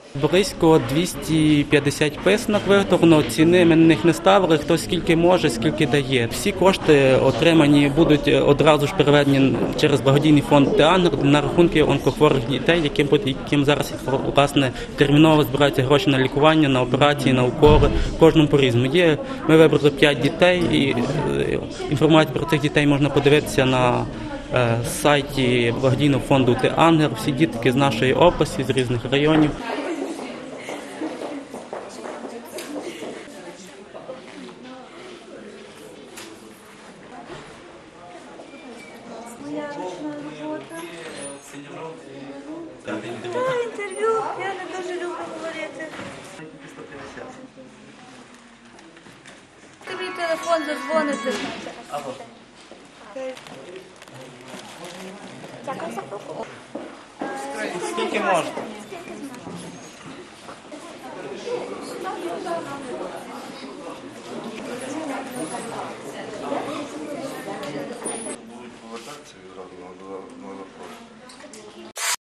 Близько 250 писанок виготовлено, ціни ми на них не ставили, хто скільки може, скільки дає. Всі кошти отримані будуть одразу ж переведені через благодійний фонд «Теангел» на рахунки онкохворих дітей, яким зараз власне терміново збираються гроші на лікування, на операції, на уколи, кожному по-різному. Ми вибрали 5 дітей, і інформацію про цих дітей можна подивитися на сайті благодійного фонду «Теангел». Всі дітки з нашої області, з різних районів. Інтерв'ю, я не дуже люблю говорити. Ти мій телефон задзвонити. Дякую за покупку. Скільки можна?